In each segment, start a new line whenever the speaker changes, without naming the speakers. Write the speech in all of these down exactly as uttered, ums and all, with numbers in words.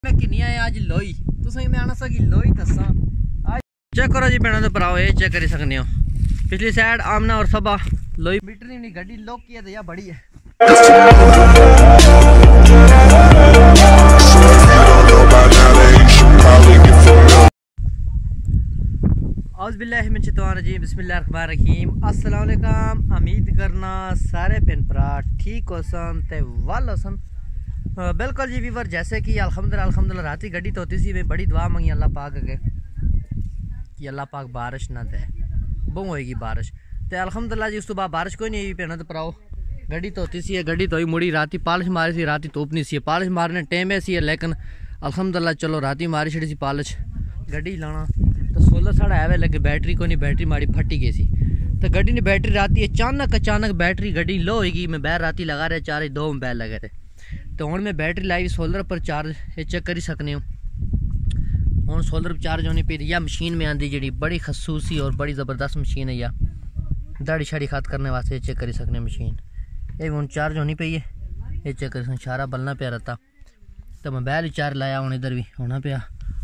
मैं किन्नियां है अज लोई तुसें मैं आना सकी लोई दसा आज चेक करो जी भैनों ते भराओ ये चेक करी सकने हो पिछली साइड आमना और सबा लोई मीटर नहीं गड्डी लोक की है या बड़ी है बिस्मिल्लाहिर्रहमानिर्रहीम अस्सलाम वालेकुम। उम्मीद करना सारे भैन भरा ठीक हो सन ते वाल हो सन। बिल्कुल जी वीवर जैसे कि अल्हम्दुलिल्लाह अल्हम्दुलिल्लाह राती गड्डी तो होती सी मैं बड़ी दुआ मंगी अल्लाह पाक अगे कि अल्लाह पाक बारिश ना दे बहु होएगी बारिश ते अल्हम्दुलिल्लाह जी। उस तो बाद बारिश कोई नहीं हुई भैनों ते भराओ गड्डी तो होती सी गड्डी तो मुड़ी राती पालिश मारी सी राती धुप नहीं सी पालिश मारने टाइम ऐसी है लेकिन अल्हम्दुलिल्लाह चलो राती मारी छड़ी सी पालिश गड्डी लाना तो सोलर साढ़ा है लगे बैटरी को नहीं बैटरी माड़ी फटी गई सी तो गड्डी ने बैटरी राती अचानक अचानक बैटरी गड्डी लो होगी मैं बैर राती लगा रहा चार दो मोबाइल लगे थे तो हूँ मैं बैटरी लाई सोलर पर चार्ज चेक करी सकने हूँ हूँ सोलर पर चार्ज होनी पी या मशीन में आती जी बड़ी खसूसी और बड़ी ज़बरदस्त मशीन है या दाड़ी शाड़ी खात करने वास्ते चेक करी सकने मशीन ये हूँ चार्ज होनी पई है ये चेक कर सारा बलना पे रहता तो मोबाइल चार्ज लाया हूँ इधर भी होना पाया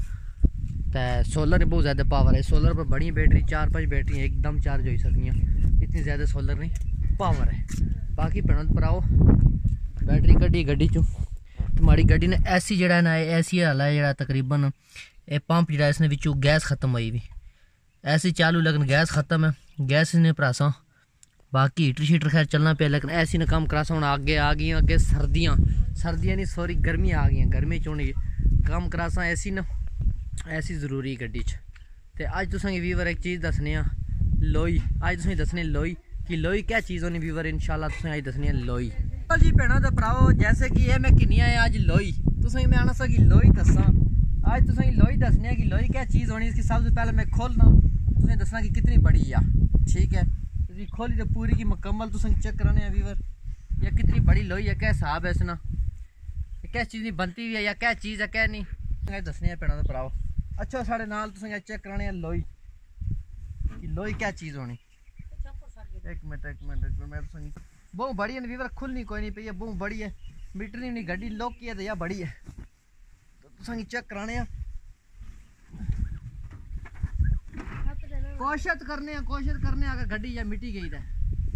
तो सोलर बहुत ज़्यादा पावर है सोलर पर बड़ी बैटरी चार पाँच बैटरी एकदम चार्ज हो सकती इतनी ज़्यादा सोलर नहीं पावर है। बाकी भैनों पर आओ बैटरी कड्डी गड्डी चो तुम्हारी गड्डी ने ऐसी जड़ा ना ऐसी हाल है जरा तकरीबन ये पंप जरा इसने विचू गैस खत्म हुई भी ऐसी चालू लेकिन गैस खत्म है गैस ने भरासा बाकी हीटर शीटर खैर चलना पे लेकिन ऐसी ने कम करासा हूँ आगे आ गई अगे सर्दियाँ सर्दियाँ नहीं सॉरी गर्मियाँ आ गई गर्मी चोनी कम करासा ऐसी न ऐसी जरूरी गड्डी च ते अज तुसेंगी वीवर एक चीज़ दसने लोई अज तुसेंगी दसने लोई कि लोई क्या चीज़ होनी वीवर इंशाल्लाह तुसें अज दसने लोई जी भैनों ते भराओ जैसे कि ये मैं किन्नियां है अज लोई तुसेंगी मैं आना सकी लोई दसा अज तुसेंगी लोई दसने कि लोई क्या चीज़ होनी इसकी सबसे पहले मैं खोलना तुसें दसना कि कितनी बड़ी है ठीक है खोली तो पूरी की मुकम्मल तुसें चेक कराने हैं वीवर या कितनी बड़ी लोई है क्या हिसाब है इसना क्या चीज़ नहीं बनती हुई है या क्या चीज़ है क्या नहीं दसने भैनों ते भराओ। अच्छा साढ़े नाल तुसें चेक कराने लोई कि लोई क्या चीज़ होनी एक मिनट एक मिनट एक मिनट मैं तुसें बहुत बड़ी है वीवर खुलनी कोई नहीं पई है बहुत बड़ी है मीटर नहीं गड्डी लोक की है तो या बड़ी है तो तुसें चेक कराने कोशिश करने कोशिश करने अगर गड्डी या मिटी गई है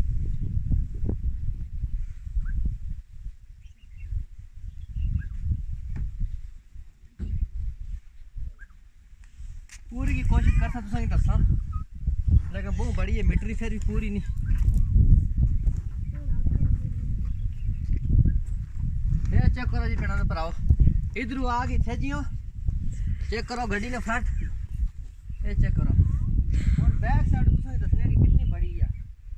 पूरी की कोशिश कर सकता तुसें दसा लेकिन बहुत बड़ी है मीटर फिर भी पूरी नहीं ये चेक करो जी भैनों ते भराओ इधरू आ गई थे जियो चेक करो गड्डी ने फ्रंट ये चेक करो और बैक साइड तुसें दसने कि कितनी बड़ी है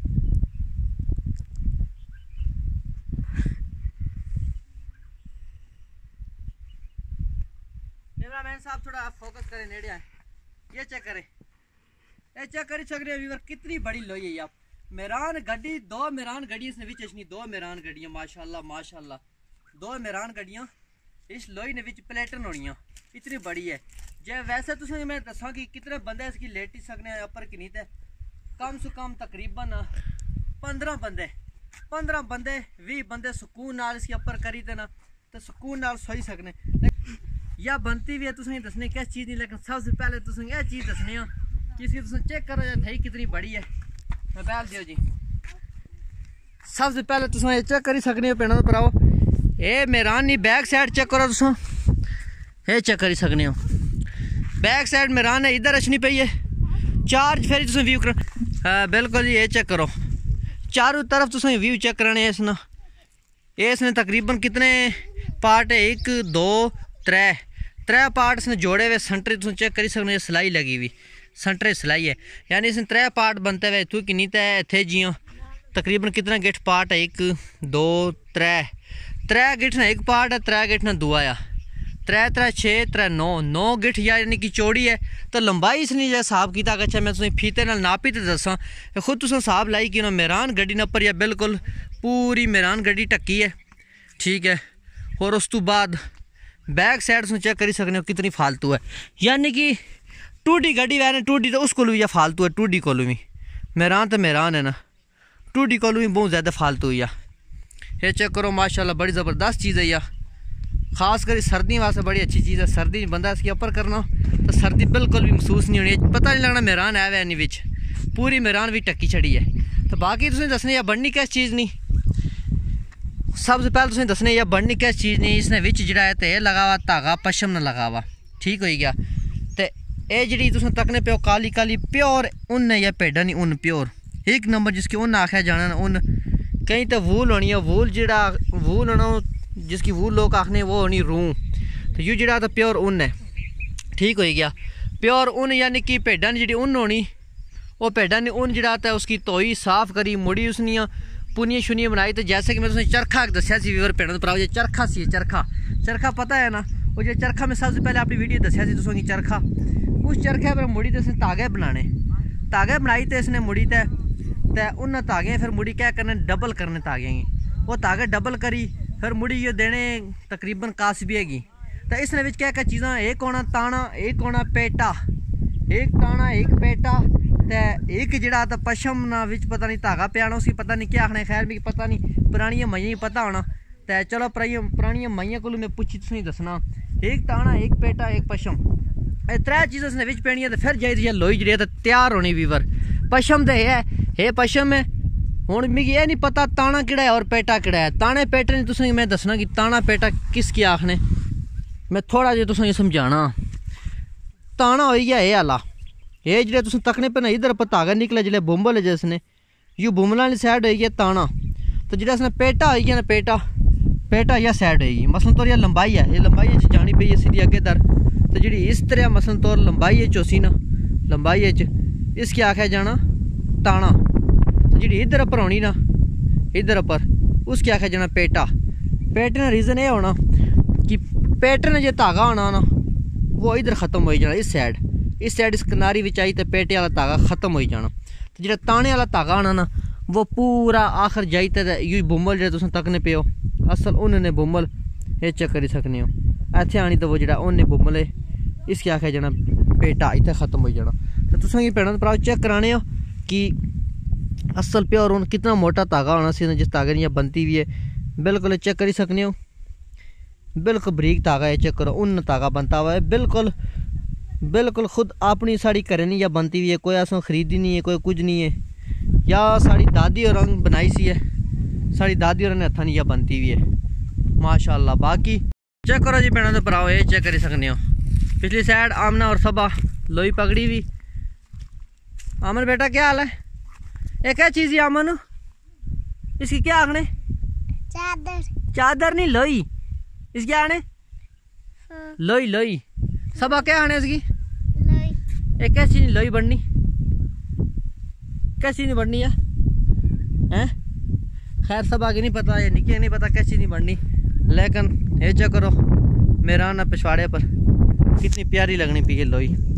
कैमरामैन साहब थोड़ा फोकस करें नेड़े आए ये चेक करें ये चेक करी सकते वीवर कितनी बड़ी लोई है आप मेरान गड्डी दो मेरान गड्डी इसने विच नहीं दो मेरान गड्डियां माशाल्लाह माशाल्लाह दो मेरान गड्डियां इस लोई ने विच प्लेटन होनियां इतनी बड़ी है जे वैसे तुसें मैं दसा कि कितने बंदे इसकी लेटी सकने अपर कि नहीं थे कम से कम तकरीबन पंद्रह बंदे पंद्रह बंदे भी बंदे सुकून नाल इसकी अपर करी देना तो सुकून नाल सोई सकने या बनती भी है तुसें दसने क्या चीज़ नहीं लेकिन सबसे पहले तुसें यह चीज़ दसने कि इसकी तुसें चेक करो या थई कितनी बड़ी है मोबाइल दियो जी सबसे पहले तुसें चेक करी सकने हो भैनों ते भराओ ए मेरान नहीं बैक साइड चेक करो तुसें ये चेक करी सकने हो बैक साइड मेरान है इधर अच्छी पई है चार्ज फिर तुसें व्यू कर हाँ बिल्कुल जी ये चेक करो चारों तरफ तुसें व्यू चेक कराने इसना इसने तकरीबन कितने पार्ट है एक दो त्रै त्रै पार्ट इसने जोड़े हुए सेंटर तुम चेक करी सकते सिलाई लगी हुई सेंटर सिलाई है यानी इसने त्रै पार्ट बनते हुए इतों किन्नी तो इतने जियां तकरीबन कितना गिठ पार्ट है एक दो त्रै त्रै गिठ ना एक पार्ट है त्रै गिठ ना दुआ आ त्रै त्रै छे त्रै नौ नौ गिठ यानी कि चौड़ी है तो लंबाई इसने जो हिसाब किया अच्छा मैं तुसें फीते नाल नापी तो दसा खुद तुसें हिसाब लाई कि मेरान गड्डी ने उपर या बिल्कुल पूरी मेरान गड्डी ढक्की है ठीक है। और उस तो बाद बैक साइड तुम चेक करी सकते हो कितनी फालतू है यानी कि टूडी गड्डी वैन टूडी तो उस को भी फालतू है टूडी को भी मेरान तो मेरान है ना टूडी को भी बहुत ज़्यादा फालतू है ये चेक करो माशाल्लाह बड़ी ज़बरदस्त चीज़ है या खास कर सर्दी वास्ते बड़ी अच्छी चीज़ है। सर्दी बंदा इसके ऊपर करना तो सर्दी बिल्कुल भी महसूस नहीं होनी, पता नहीं लगना मैरान है वै बिच पूरी मैरान भी टक्की छड़ी है। तो बाकी तुसें दसने या बननी किस चीज़ नहीं, सबसे पहले तुसें दसने या बननी किस चीज़ नहीं। इसने विच जिहड़ा है ते लगा हुआ धागा पशम न लगा हुआ, ठीक हो गया। तो ये जी तुम तकने पे काली काली प्योर उन है या भेडा नहीं उन प्योर एक नंबर जिसकी उन आख्या जाना ना उन। कहीं तो वूल होनी है, वूल जिहड़ा वूल होना जिसकी वूल लोग आखने वो होनी रूह। तो यू जिहड़ा तो प्योर उन है, ठीक हो गया। प्योर उन यानी कि भेडा ने जी उन होनी, वो भेडा ने उन जिहड़ा तो उसकी धोई साफ करी मुड़ी उसनियाँ पुनियाँ शुनियाँ बनाई। तो जैसे कि मैं तुसें चरखा दसिया सी वीवर भेड़ों भराओ जो चरखा सी चरखा चरखा पता है ना, वो जो चरखा मैं सबसे पहले अपनी वीडियो दसिया सी तुसें चरखा, उस चरखे पर मुड़ी तो इसने धागे बनाने, धागे बनाई तो इसने मुड़ी ते ते उन धागे फिर मुड़ी क्या करने डबल करने धागे गी, वो धागे डबल करी फिर मुड़ी ये देने तकरीबन कासबी हैगी। तो इसने क्या क्या चीज़ां एक होना ताना एक होना पेटा, एक ताना एक पेटा ते एक जिहड़ा तो पशम ना विच पता नहीं धागा पियाना उसकी पता नहीं क्या आखना, खैर मिगी पता नहीं पुरानियां माइयां पता होना। तो चलो पुरानियां माइयां को मैं पुच्छी तुसें दसना, एक ताना एक पेटा एक पशम, ये त्रै चीज़ां इसने विच पैनियां ते फिर जाई लोई जी तो तैयार होनी वीवर। पशम तो है ये पशम है, हुण मिगी ये नहीं पता ताना किहड़ा है और पेटा किहड़ा है। ताने पेटे ने तुसें मैं दसना कि ताना पेटा किसकी आखने, मैं थोड़ा जिहा तुसें समझाना। ताना होई गया ये आला, ये जो तुम तकने पे ना इधर पर धागा निकले जिले बुम्बल है जिसने यू बुम्बल वाली साइड होगी ताना। तो जो इसने पेटा हो गया ना पेटा पेटा यह साइड होगी मसलन तौर यह लंबाई है, ये लंबाई है जानी पई है सीधी अगे दर। तो जी इस तरह मसलन तौर लंबाई है चौसी ना लंबाई है इसकी आख्या जाना ताना। तो जी इधर पर होनी ना इधर पर उसकी आख्या जाना पेटा। पेटे का रीज़न ये होना कि पेटे ने जो धागा होना ना वो इधर ख़त्म हो जाना इस साइड, इस साइड इस किनारी विच आई तो पेटे वाला धागा खत्म हो जाना। तो जो ताने वाला धागा आना ना वो पूरा आखिर जाई तो यू बुम्बल जो तुम तकने पे हो असल उन्होंने बुम्बल ये चेक करी सकने हो। इतने आनी तो वो जो उन्हें बुम्बल है इसकी आख्या जाना पेटा इतने खत्म हो जाना। तो तुसें भैनों भराओ चेक कराने हो कि असल प्योर उन कितना मोटा धागा होना सी जिस धागे ने बनती भी है, बिल्कुल चेक करी सकने हो। बिल्कुल बरीक धागा है, चेक करो उन धागा बनता हुआ है बिल्कुल बिल्कुल खुद अपनी साड़ी घरें नहीं या बनती हुई है, कोई असों खरीदी नहीं है कोई कुछ नहीं है, या साड़ी दादी और रंग बनाई सी है साड़ी दादी और हथा नहीं या बनती हुई है माशाल्लाह। बाकी चेक करो जी भैनों भराओ ये चेक करी सकने हो। पिछली साइड आमना और सबा लोई पगड़ी भी। आमन बेटा क्या हाल है, ये क्या चीज़ है आमन, इसकी क्या आखने चादर चादर नहीं लोई इसकी आने हाँ। लोई लोई सबा क्या आने इसकी लोई, एक कैसी नहीं लोई बढ़नी कैसी नहीं बढ़नी है हैं, खैर सब आगे नहीं पता ये निके नहीं पता कैसी नहीं बढ़नी। लेकिन ये चेक करो मेरा ना पिछवाड़े पर कितनी प्यारी लगनी पी है लोई।